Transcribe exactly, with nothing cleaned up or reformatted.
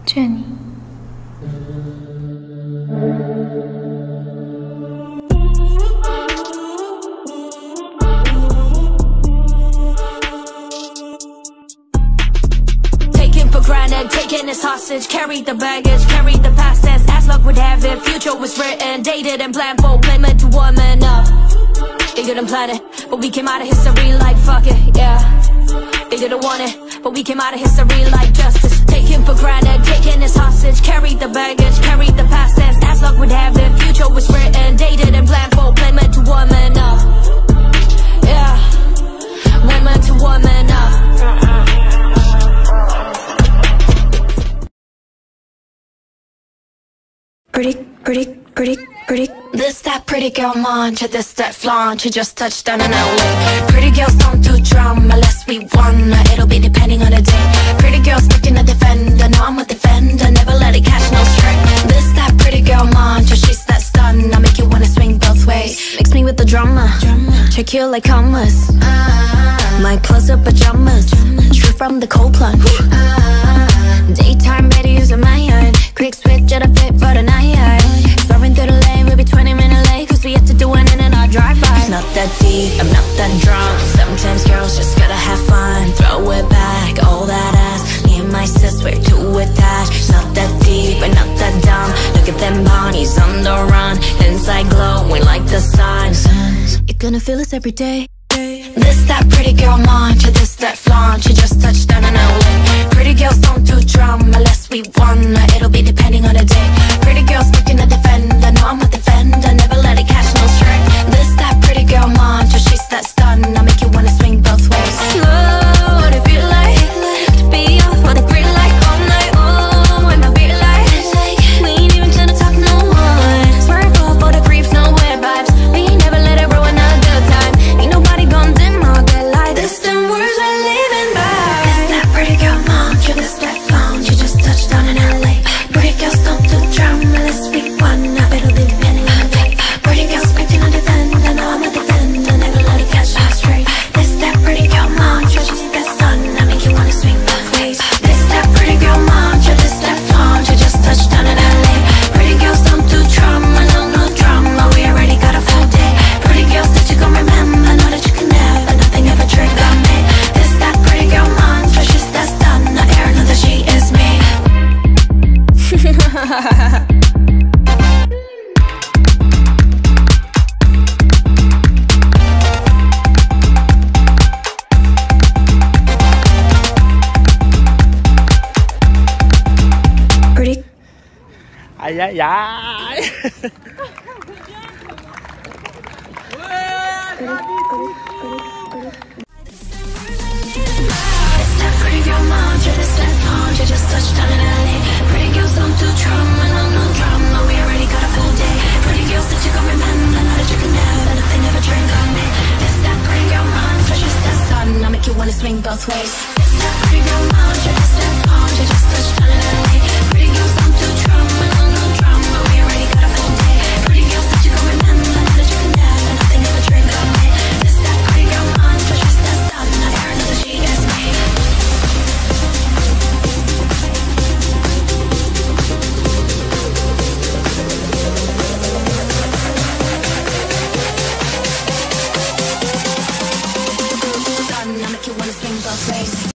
Jenny. Taken for granted, taken as hostage, carried the baggage, carried the past as as luck would have it. Future was written, dated and planned for, meant to woman up. They didn't plan it, but we came out of history like fuck it, yeah. They didn't want it, but we came out of history like justice. Taken for granted, taken as hostage, carried the baggage, carried the past as as luck would have it. Future was written, dated and planned for, meant to woman up. Yeah, women to woman up. Pretty, pretty, pretty, pretty. This that pretty girl mantra, this that flaunt. You just touched down in L A. Pretty girls don't do drama unless we wanna. It'll be depending on the day. Pretty girls picking a defender, no I'm a defender. Never let it catch no strike. This that pretty girl mantra, she's that stun. I make you wanna swing both ways. Mix me with the drama, check you like commas. My clothes up pajamas, straight from the cold plunge. Daytime better using my iron. Quick switch at a fit for the night. Swerving through the lane, we'll be twenty minutes late, cause we have to do it in and out drive-by. It's not that deep, I'm not that drunk. Sometimes girls just gotta have fun. Throw it back, all that ass. Me and my sis, we're too attached. It's not that deep, but not that dumb. Look at them bodies on the run. Inside glowing like the sun. You're gonna feel this every day. This that pretty girl mantra, this that flaunt. You just touched down in L A. Pretty girls don't do drama unless we wanna. It'll be depending on the day. Pretty girls picking a defender, no I'm a defender. Never let it catch no strike. This that pretty girl mantra, she's that stun. I make you wanna swing both ways. Slow, what it feel like to be off for the green light all night. Oh, when I feel like we ain't even trying to talk no one. Swerve off for the creeps, no weird vibes. We ain't never let it ruin a good time. Ain't nobody gon' dim our good light. This them words we're living by. This that pretty girl mantra, this that flaunt. You just touched down in L A. Pretty girls don't do drama unless we wanna. It'll be depending on the day. Pretty girls picking a defender, no I'm a defender. Never let it catch me straight. This that pretty girl mantra, she's that stun. I make you wanna swing both ways. This that pretty girl mantra, this that flaunt. You just touched down in L A. Pretty girls don't do drama, no no drama. We already got a full day. Pretty girls that you gon' remember, know that you can never, nothing ever trigger me. This that pretty girl mantra, she's that stun. I air know that she is me. Pretty. Ay, ay, ay. It's that pretty girl mantra, this that flaunt. You just touched down in L A. Pretty girls don't do drama, no no drama. We already got a full day. Pretty girls that you gon' remember, know that you can never, nothing ever drink on me. It's that pretty girl mantra, she's that stun. I make you wanna swing both ways.